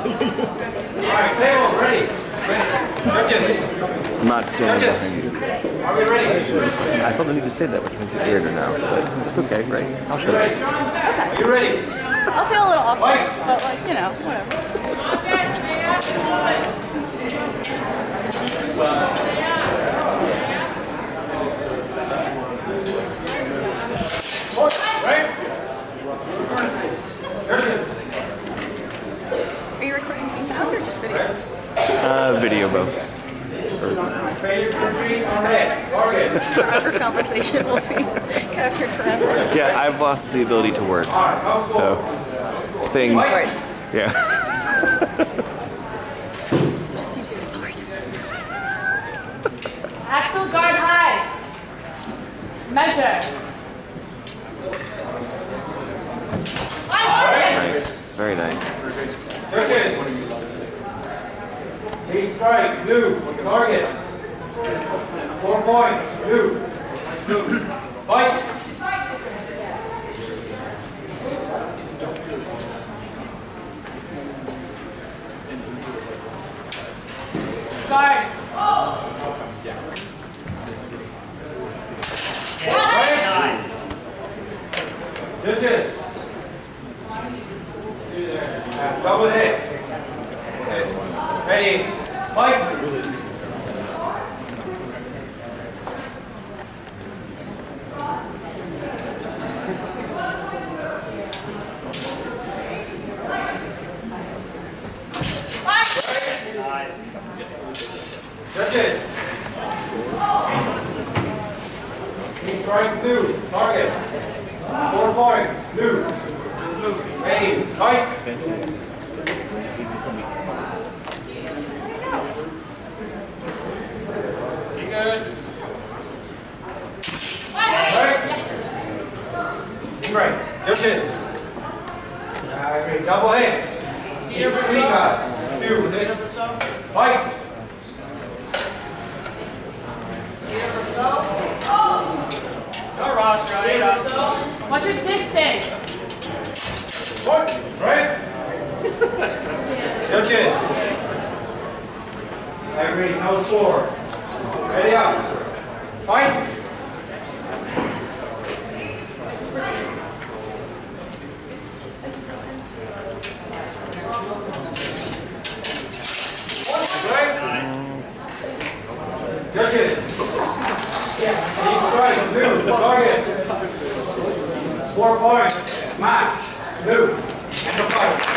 Alright, table, ready. Judges. I'm not standing behind you. Are we ready? I felt the need to say that, which makes it weirder now. But it's okay, right? I'll show you. Okay. Are you ready? I'll feel a little awkward, but like, you know, whatever. Right? Are you recording any sound or just video? Video both. Our conversation will be captured forever. Yeah, I've lost the ability to word. So, things. Words. Yeah. Just use your sword. Axel guard high. Measure. Nice. Very nice. Judges. Lead strike, blue, target. 4 points, blue. Fight. Guard. Nice. Judges. Double hit. Ready. Fight. Judges. Keep strike blue. Target. 4 points. Blue. Ready. Fight. Right. Judges. Double hit. Three guys. 2. Fight. Go, Ross. What's your distance? What? Right. Judges. I agree. No score. Ready up. Fight. Judges. Deep strike, move, target. 4 points, match, move, and the fight.